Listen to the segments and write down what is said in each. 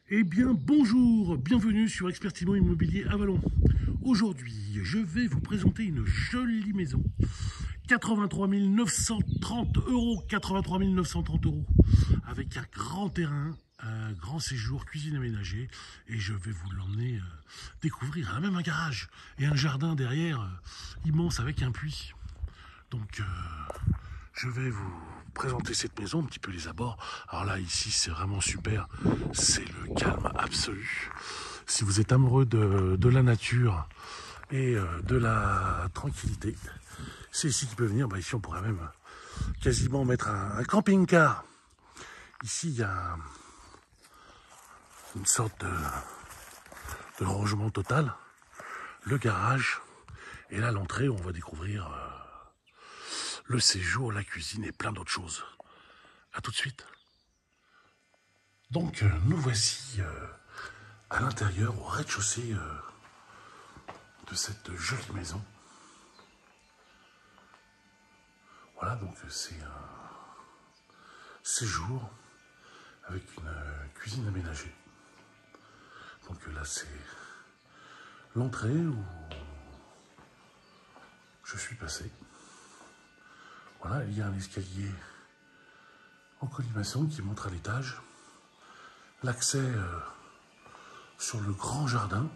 Eh bien, bonjour, bienvenue sur Expertimo Immobilier Avalon. Aujourd'hui, je vais vous présenter une jolie maison. 83 930 euros, 83 930 euros, avec un grand terrain, un grand séjour, cuisine aménagée, et je vais vous l'emmener découvrir. Même un garage et un jardin derrière, immense avec un puits. Donc, je vais vous présenter cette maison, un petit peu les abords. Alors là, ici, c'est vraiment super. C'est le calme absolu. Si vous êtes amoureux de la nature et de la tranquillité, c'est ici qu'il peut venir. Bah, ici, on pourrait même quasiment mettre un camping-car. Ici, il y a une sorte de rangement total. Le garage. Et là, l'entrée, on va découvrir le séjour, la cuisine et plein d'autres choses. A tout de suite. Donc, nous voici à l'intérieur, au rez-de-chaussée de cette jolie maison. Voilà, donc c'est un séjour avec une cuisine aménagée. Donc là, c'est l'entrée où je suis passé. Voilà, il y a un escalier en colimaçon qui monte à l'étage. L'accès sur le grand jardin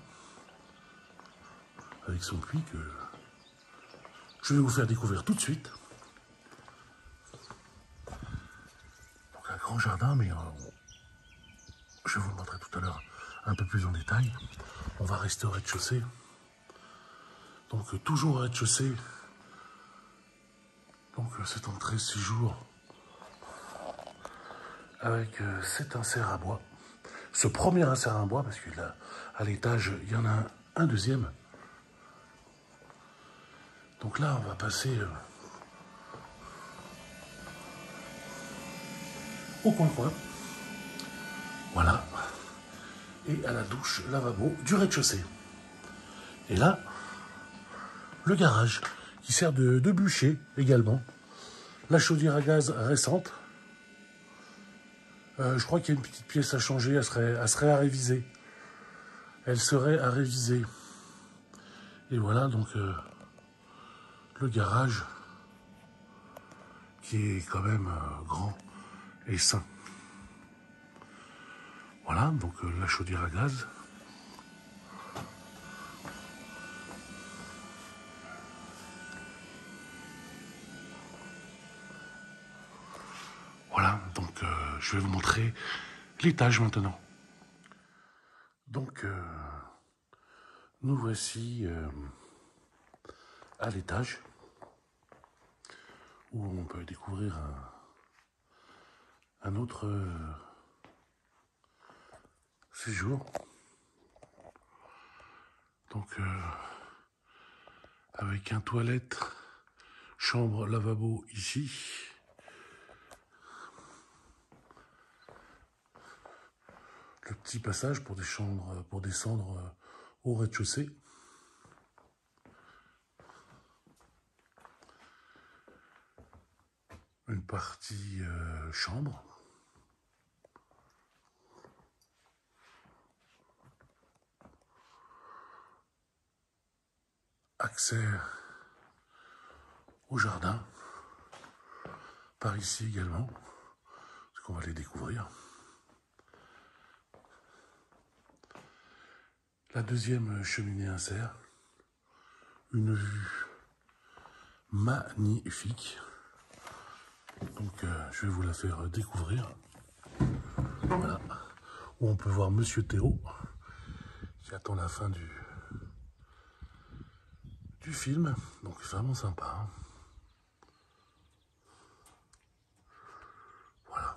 avec son puits que je vais vous faire découvrir tout de suite. Donc un grand jardin, mais je vais vous le montrer tout à l'heure un peu plus en détail. On va rester au rez-de-chaussée. Donc toujours au rez-de-chaussée. Donc cette entrée séjour avec cet insert à bois. Ce premier insert à bois, parce que là, à l'étage, il y en a un deuxième. Donc là, on va passer au coin-coin. Voilà. Et à la douche lavabo du rez-de-chaussée. Et là, le garage, qui sert de bûcher également. La chaudière à gaz récente. Je crois qu'il y a une petite pièce à changer, elle serait à réviser. Elle serait à réviser. Et voilà donc le garage qui est quand même grand et sain. Voilà, donc la chaudière à gaz. Voilà, donc je vais vous montrer l'étage maintenant. Donc, nous voici à l'étage où on peut découvrir un autre séjour. Donc, avec un toilette, chambre, lavabo ici. Le petit passage pour descendre au rez-de-chaussée. Une partie chambre. Accès au jardin. Par ici également. Parce qu'on va les découvrir. La deuxième cheminée insert. Une vue magnifique. Donc je vais vous la faire découvrir. Voilà. Où on peut voir Monsieur Théo qui attend la fin du film. Donc vraiment sympa. Hein. Voilà.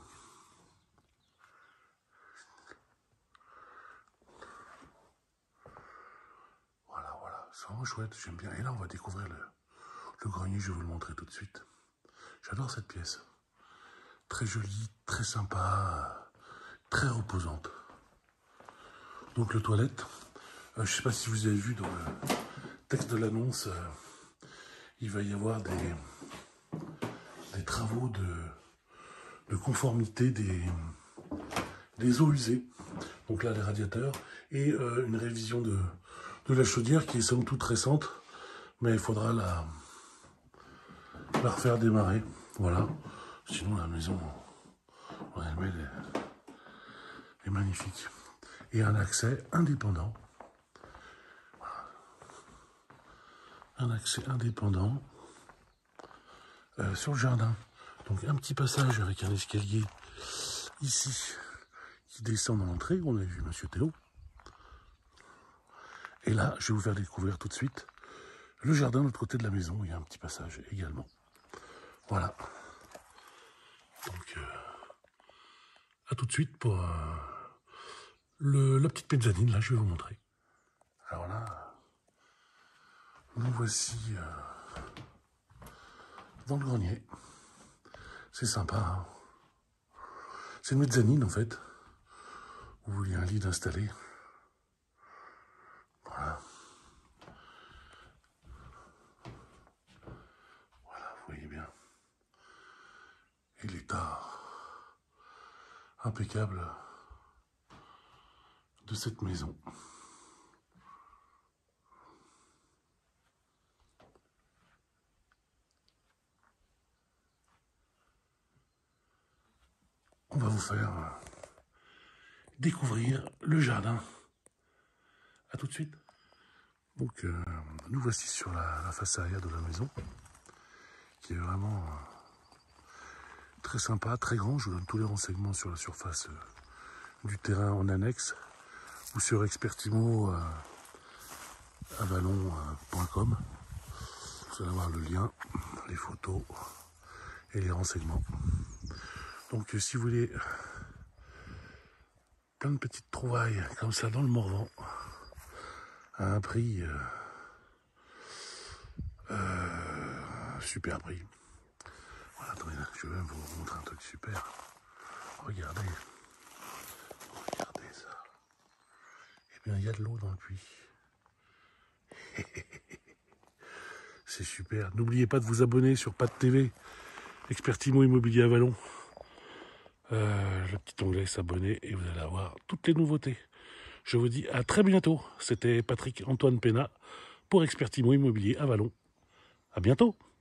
Voilà. C'est vraiment chouette, j'aime bien. Et là on va découvrir le grenier, je vais vous le montrer tout de suite. J'adore cette pièce. Très jolie, très sympa, très reposante. Donc le toilette, je ne sais pas si vous avez vu dans le texte de l'annonce, il va y avoir des travaux de conformité des eaux usées. Donc là, les radiateurs. Et une révision de la chaudière qui est somme toute récente. Mais il faudra la refaire démarrer. Voilà. Sinon, la maison en elle-même est magnifique. Et un accès indépendant. Voilà. Un accès indépendant sur le jardin. Donc un petit passage avec un escalier ici qui descend dans l'entrée. On a vu Monsieur Théo. Et là, je vais vous faire découvrir tout de suite le jardin de l'autre côté de la maison. Il y a un petit passage également. Voilà. Donc, à tout de suite pour la petite mezzanine. Là, je vais vous montrer. Alors là, nous voici dans le grenier. C'est sympa. Hein, c'est une mezzanine, en fait. Où il y a un lit d'installer. Voilà. Voilà, vous voyez bien. Et l'état impeccable de cette maison. On va vous faire découvrir le jardin. À tout de suite. Donc, nous voici sur la face arrière de la maison, qui est vraiment très sympa, très grand. Je vous donne tous les renseignements sur la surface du terrain en annexe ou sur expertimo avalon.com. Vous allez avoir le lien, les photos et les renseignements. Donc, si vous voulez plein de petites trouvailles comme ça dans le Morvan, à un prix super prix. Voilà, attendez, je vais même vous montrer un truc super. Regardez. Regardez ça. Eh bien, il y a de l'eau dans le puits. C'est super. N'oubliez pas de vous abonner sur Pat TV, Expertimo Immobilier Avalon. Le petit onglet s'abonner et vous allez avoir toutes les nouveautés. Je vous dis à très bientôt. C'était Patrick Antoine Pénat pour Expertimo Immobilier Avalon. À bientôt.